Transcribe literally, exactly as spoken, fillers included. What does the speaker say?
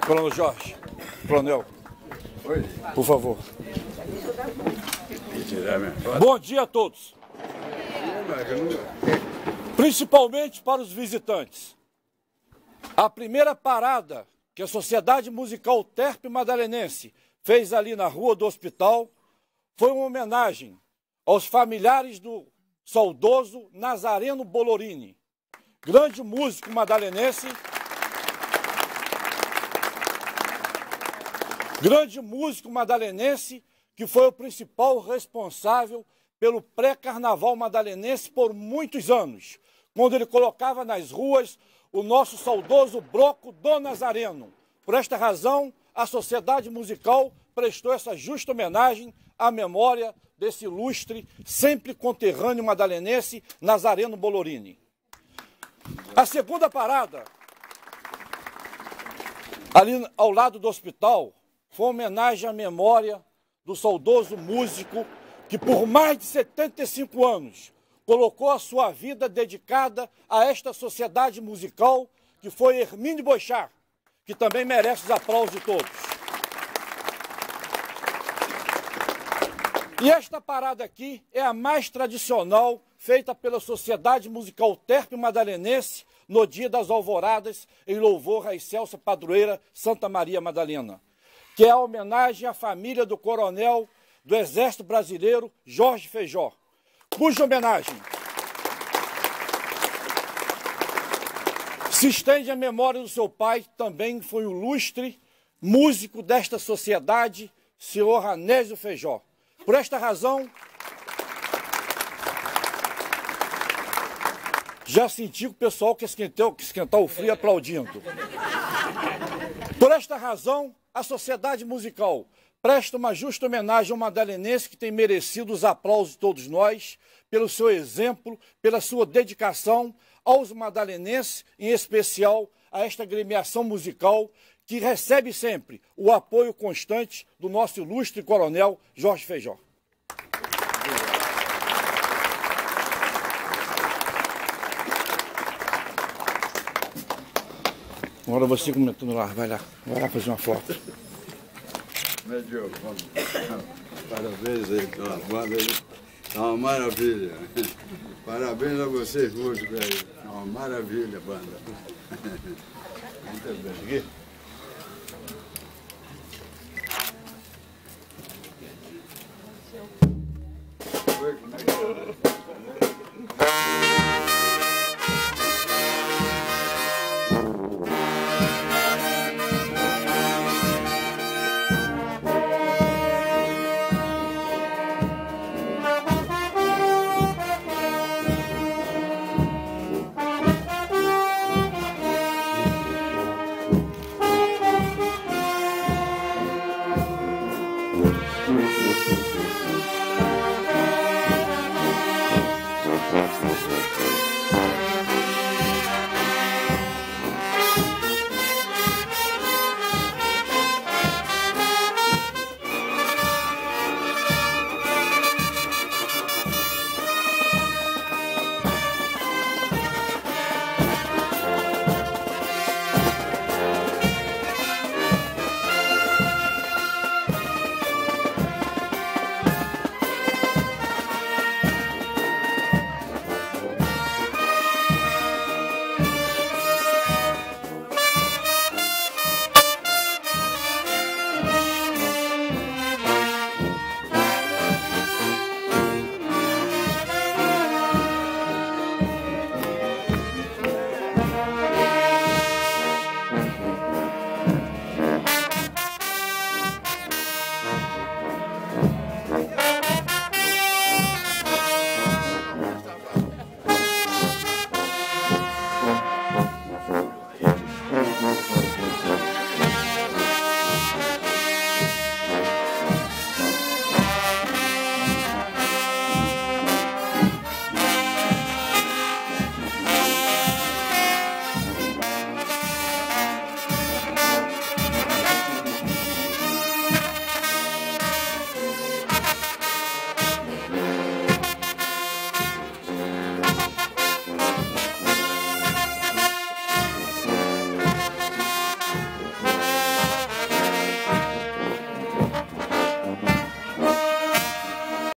Coronel Jorge, Coronel, Oi. por favor. Tirar minha foto. Bom dia a todos, principalmente para os visitantes. A primeira parada que a Sociedade Musical Terpe Madalenense fez ali na Rua do Hospital foi uma homenagem aos familiares do saudoso Nazareno Bolorini, grande músico madalenense, grande músico madalenense que foi o principal responsável pelo pré-carnaval madalenense por muitos anos, quando ele colocava nas ruas o nosso saudoso bloco do Nazareno. Por esta razão, a Sociedade Musical prestou essa justa homenagem à memória desse ilustre, sempre conterrâneo madalenense, Nazareno Bolorini. A segunda parada, ali ao lado do hospital, foi uma homenagem à memória do saudoso músico que por mais de setenta e cinco anos colocou a sua vida dedicada a esta sociedade musical, que foi Hermínio Boixá, que também merece os aplausos de todos. E esta parada aqui é a mais tradicional, feita pela Sociedade Musical Terpe Madalenense no dia das Alvoradas, em louvor à excelsa padroeira Santa Maria Madalena, que é a homenagem à família do coronel do Exército Brasileiro, Jorge Feijó, cuja homenagem se estende à memória do seu pai, que também foi um ilustre músico desta sociedade, senhor Anésio Feijó. Por esta razão, já senti o pessoal que esquentou, que esquentou o frio aplaudindo. Por esta razão, a Sociedade Musical presta uma justa homenagem ao madalenense que tem merecido os aplausos de todos nós, pelo seu exemplo, pela sua dedicação aos madalenenses, em especial a esta agremiação musical que recebe sempre o apoio constante do nosso ilustre coronel Jorge Feijó. Agora você comentando lá, vai lá, vai lá fazer uma foto. Médio, vamos. Parabéns aí pela banda aí. Tá uma maravilha. Parabéns a vocês, músicos aí. Tá uma maravilha, banda. Muito bem. Aqui. Oi, como é que tá? Thank